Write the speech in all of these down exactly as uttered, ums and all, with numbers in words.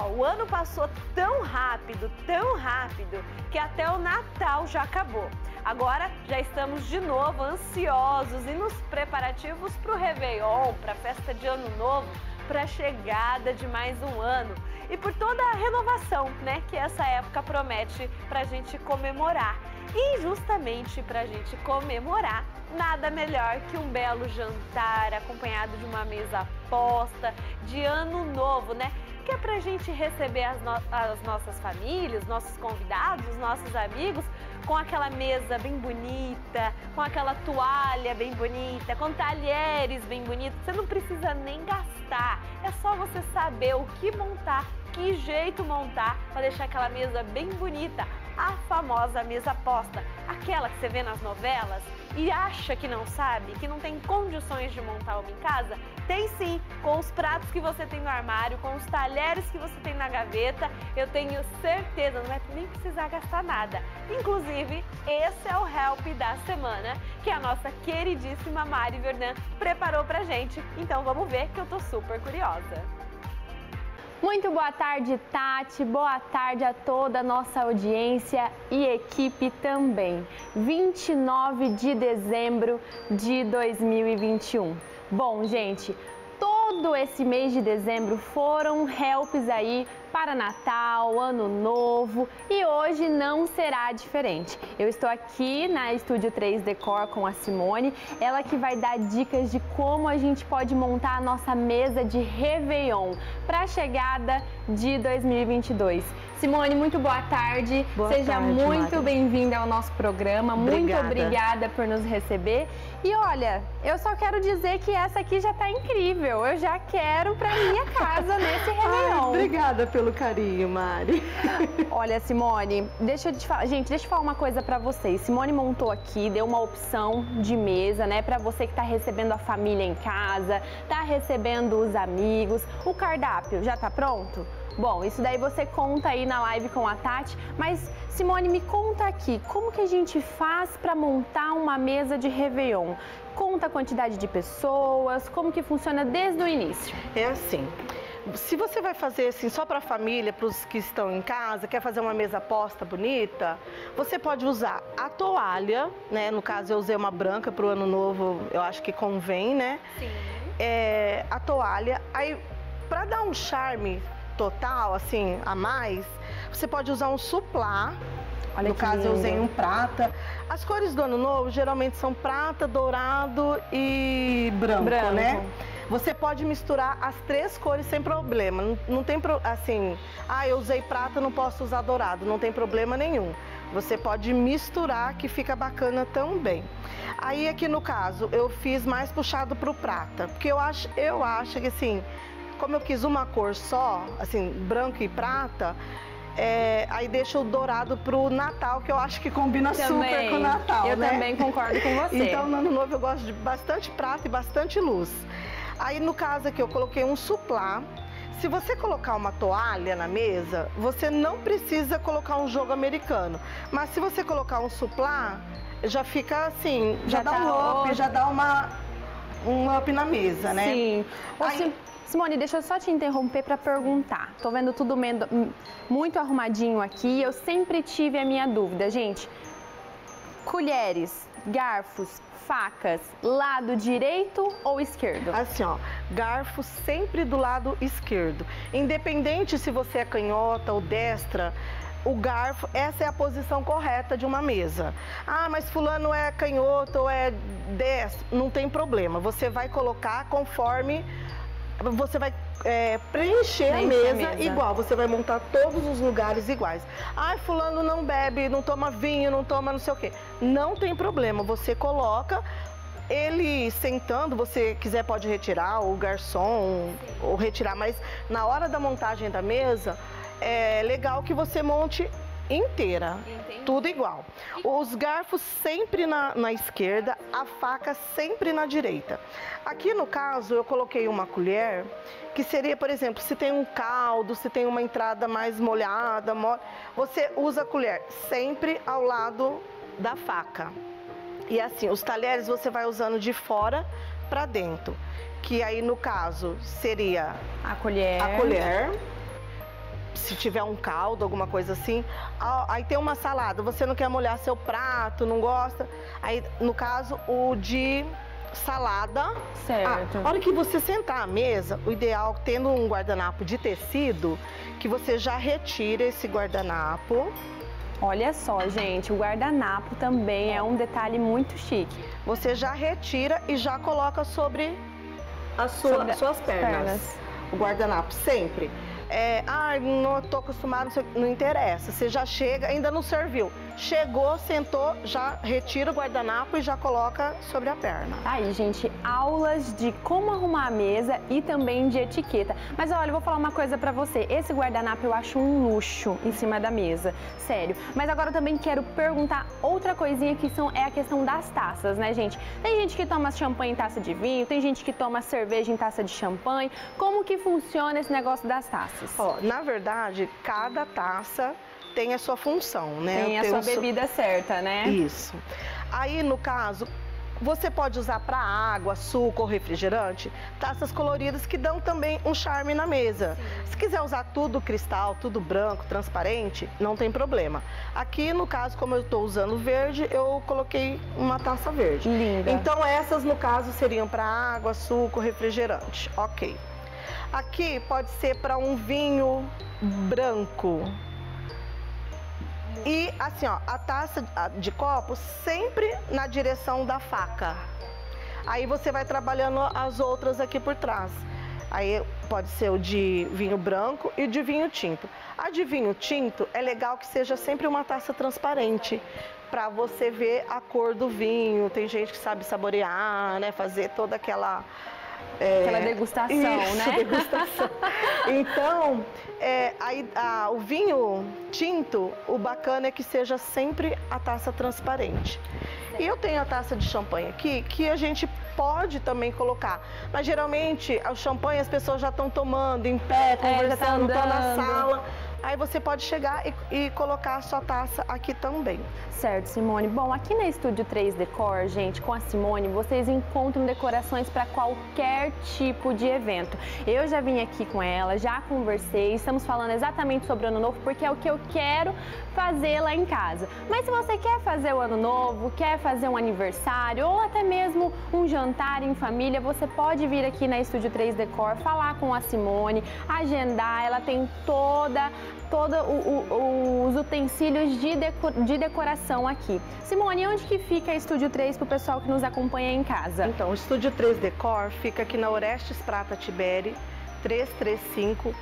Ó, o ano passou tão rápido, tão rápido, que até o Natal já acabou. Agora já estamos de novo ansiosos e nos preparativos para o Réveillon, para a festa de Ano Novo, para a chegada de mais um ano e por toda a renovação, né, que essa época promete para a gente comemorar. E justamente para a gente comemorar, nada melhor que um belo jantar acompanhado de uma mesa posta de Ano Novo, né? Que é pra gente receber as, no as nossas famílias, nossos convidados, os nossos amigos, com aquela mesa bem bonita, com aquela toalha bem bonita, com talheres bem bonitos. Você não precisa nem gastar, é só você saber o que montar, que jeito montar para deixar aquela mesa bem bonita. A famosa mesa posta, aquela que você vê nas novelas e acha que não sabe, que não tem condições de montar uma em casa. Tem sim, com os pratos que você tem no armário, com os talheres que você tem na gaveta, eu tenho certeza, não vai nem precisar gastar nada. Inclusive, esse é o Help da semana, que a nossa queridíssima Mari Verdan preparou pra gente. Então vamos ver, que eu tô super curiosa. Muito boa tarde, Tati. Boa tarde a toda a nossa audiência e equipe também. vinte e nove de dezembro de dois mil e vinte e um. Bom, gente, todo esse mês de dezembro foram helps aí para Natal, Ano Novo, e hoje não será diferente. Eu estou aqui na Estúdio três Decor com a Simone, ela que vai dar dicas de como a gente pode montar a nossa mesa de Réveillon para a chegada de dois mil e vinte e dois. Simone, muito boa tarde. Boa Seja tarde, muito Mari. bem-vinda ao nosso programa. Obrigada. Muito obrigada por nos receber. E olha, eu só quero dizer que essa aqui já está incrível. Eu já quero para minha casa nesse Réveillon. Ai, obrigada pelo carinho, Mari. Olha, Simone, deixa eu te falar, gente, deixa eu falar uma coisa pra vocês. Simone montou aqui, deu uma opção de mesa, né, pra você que tá recebendo a família em casa, tá recebendo os amigos. O cardápio já tá pronto? Bom, isso daí você conta aí na live com a Tati, mas Simone, me conta aqui, como que a gente faz para montar uma mesa de Réveillon? Conta a quantidade de pessoas, como que funciona desde o início? É assim, se você vai fazer assim só para a família, para os que estão em casa, quer fazer uma mesa posta bonita, você pode usar a toalha, né? No caso eu usei uma branca para o Ano Novo, eu acho que convém, né? Sim. É, a toalha, aí para dar um charme total, assim, a mais, você pode usar um suplá. Olha, no caso lindo. eu usei um prata. As cores do Ano Novo geralmente são prata, dourado e branco, Branco. né? Você pode misturar as três cores sem problema. Não, não tem pro, assim, ah, eu usei prata, não posso usar dourado. Não tem problema nenhum. Você pode misturar que fica bacana também. Aí aqui no caso eu fiz mais puxado pro prata, porque eu acho, eu acho que assim, como eu quis uma cor só, assim, branco e prata, é, aí deixa o dourado pro Natal, que eu acho que combina Também. super com o Natal, Eu né? também concordo com você. Então no Ano Novo eu gosto de bastante prata e bastante luz. Aí no caso aqui eu coloquei um suplá. Se você colocar uma toalha na mesa, você não precisa colocar um jogo americano. Mas se você colocar um suplá, já fica assim, já, Já dá tá um up, outro. já dá uma, um up na mesa, né? Sim. Ô, Aí- Sim- Simone, deixa eu só te interromper para perguntar. Tô vendo tudo mendo- muito arrumadinho aqui. Eu sempre tive a minha dúvida, gente. Colheres, garfos, facas, lado direito ou esquerdo? Assim, ó, garfo sempre do lado esquerdo. Independente se você é canhota ou destra, o garfo, essa é a posição correta de uma mesa. Ah, mas fulano é canhoto ou é destro, não tem problema. Você vai colocar conforme... Você vai é, preencher a Preencher mesa, a mesa. igual, você vai montar todos os lugares iguais. Ai, fulano não bebe, não toma vinho, não toma não sei o quê. Não tem problema, você coloca... Ele sentando, você quiser pode retirar, o garçom, ou retirar, mas na hora da montagem da mesa, é legal que você monte inteira, Entendi. tudo igual. Os garfos sempre na, na esquerda, a faca sempre na direita. Aqui no caso, eu coloquei uma colher, que seria, por exemplo, se tem um caldo, se tem uma entrada mais molhada, mo- você usa a colher sempre ao lado da faca. E assim, os talheres você vai usando de fora para dentro, que aí no caso seria A colher. a colher. se tiver um caldo, alguma coisa assim. Aí tem uma salada, você não quer molhar seu prato, não gosta. Aí, no caso, o de salada. Certo. Ah, a hora que você sentar à mesa, o ideal, tendo um guardanapo de tecido, que você já retira esse guardanapo. Olha só, gente, o guardanapo também é um detalhe muito chique. Você já retira e já coloca sobre as sua, sobre as suas pernas. pernas. O guardanapo, sempre. É, ah, não estou acostumado, não interessa. Você já chega, ainda não serviu. Chegou, sentou, já retira o guardanapo e já coloca sobre a perna. Aí, gente, aulas de como arrumar a mesa e também de etiqueta. Mas olha, eu vou falar uma coisa pra você. Esse guardanapo eu acho um luxo em cima da mesa, sério. Mas agora eu também quero perguntar outra coisinha que são, é a questão das taças, né, gente? Tem gente que toma champanhe em taça de vinho, tem gente que toma cerveja em taça de champanhe. Como que funciona esse negócio das taças? Ó, na verdade, cada taça tem a sua função, né? Tem a tem sua um bebida su... certa, né? Isso. Aí, no caso, você pode usar para água, suco ou refrigerante, taças coloridas que dão também um charme na mesa. Sim. Se quiser usar tudo cristal, tudo branco, transparente, não tem problema. Aqui, no caso, como eu estou usando verde, eu coloquei uma taça verde. Linda. Então, essas, no caso, seriam para água, suco, refrigerante. Ok. Aqui pode ser para um vinho branco. E assim, ó, a taça de copo sempre na direção da faca. Aí você vai trabalhando as outras aqui por trás. Aí pode ser o de vinho branco e o de vinho tinto. A de vinho tinto é legal que seja sempre uma taça transparente, para você ver a cor do vinho. Tem gente que sabe saborear, né, fazer toda aquela... É, aquela degustação, isso, né? Degustação. Então, é, aí, a, o vinho tinto, o bacana é que seja sempre a taça transparente. E eu tenho a taça de champanhe aqui, que a gente pode também colocar. Mas geralmente, o champanhe as pessoas já estão tomando em pé, conversando, estão na sala. Aí você pode chegar e, e colocar a sua taça aqui também. Certo, Simone. Bom, aqui na Estúdio três Decor, gente, com a Simone, vocês encontram decorações para qualquer tipo de evento. Eu já vim aqui com ela, já conversei, estamos falando exatamente sobre o Ano Novo, porque é o que eu quero fazer lá em casa. Mas se você quer fazer o Ano Novo, quer fazer um aniversário ou até mesmo um jantar em família, você pode vir aqui na Estúdio três Decor, falar com a Simone, agendar, ela tem toda... todos os utensílios de, deco, de decoração aqui. Simone, onde que fica a Estúdio três para o pessoal que nos acompanha em casa? Então, o Estúdio três Decor fica aqui na Orestes Prata Tiberi, trezentos e trinta e cinco,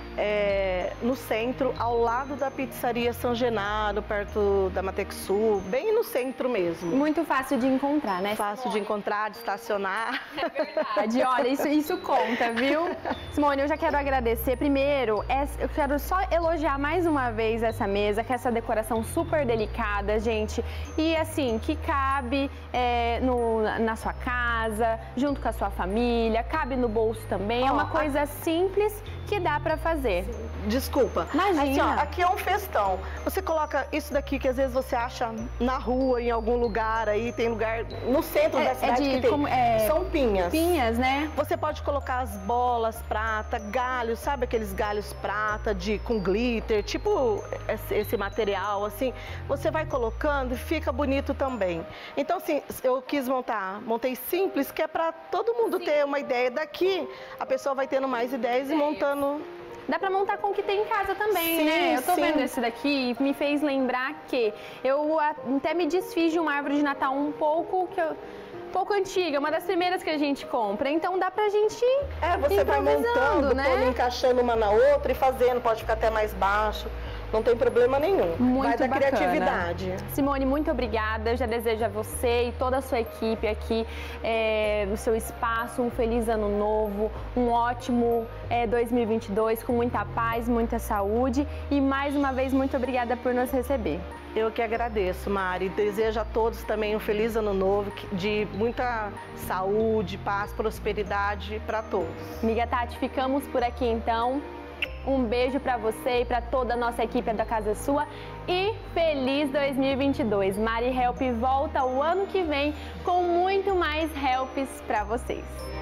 é, no centro, ao lado da Pizzaria São Genaro, perto da Matexu, bem no centro mesmo. Muito fácil de encontrar, né? Fácil Simone? de encontrar, de estacionar. É verdade, olha, isso, isso conta, viu? Simone, eu já quero agradecer. Primeiro, eu quero só elogiar mais uma vez essa mesa, que é essa decoração super delicada, gente. E assim, que cabe é, no, na sua casa, junto com a sua família, cabe no bolso também. Oh, é uma coisa a... simples que dá pra fazer. Desculpa. Imagina. Assim, ó, aqui é um festão. Você coloca isso daqui que às vezes você acha na rua, em algum lugar aí, tem lugar no centro é, da cidade é de, que tem. Como, é... São pinhas. Pinhas, né? Você pode colocar as bolas prata, galhos, sabe aqueles galhos prata de com glitter, tipo esse, esse material assim. Você vai colocando e fica bonito também. Então assim, eu quis montar, montei simples, que é para todo mundo Sim. ter uma ideia. Daqui a pessoa vai tendo mais ideias e montando. Dá pra montar com o que tem em casa também, sim, né? Eu tô sim. vendo esse daqui e me fez lembrar que eu até me desfiz de uma árvore de Natal um pouco que eu... um pouco antiga, uma das primeiras que a gente compra. Então dá pra gente É, você vai montando, né? pondo, encaixando uma na outra e fazendo, pode ficar até mais baixo. Não tem problema nenhum. Muito vai da bacana. criatividade. Simone, muito obrigada. Eu já desejo a você e toda a sua equipe aqui, é, no seu espaço, um feliz ano novo, um ótimo é, dois mil e vinte e dois, com muita paz, muita saúde. E mais uma vez, muito obrigada por nos receber. Eu que agradeço, Mari. Desejo a todos também um feliz ano novo, de muita saúde, paz, prosperidade para todos. Amiga Tati, ficamos por aqui então. Um beijo para você e para toda a nossa equipe da Casa Sua e feliz dois mil e vinte e dois. Mari Help volta o ano que vem com muito mais helps para vocês.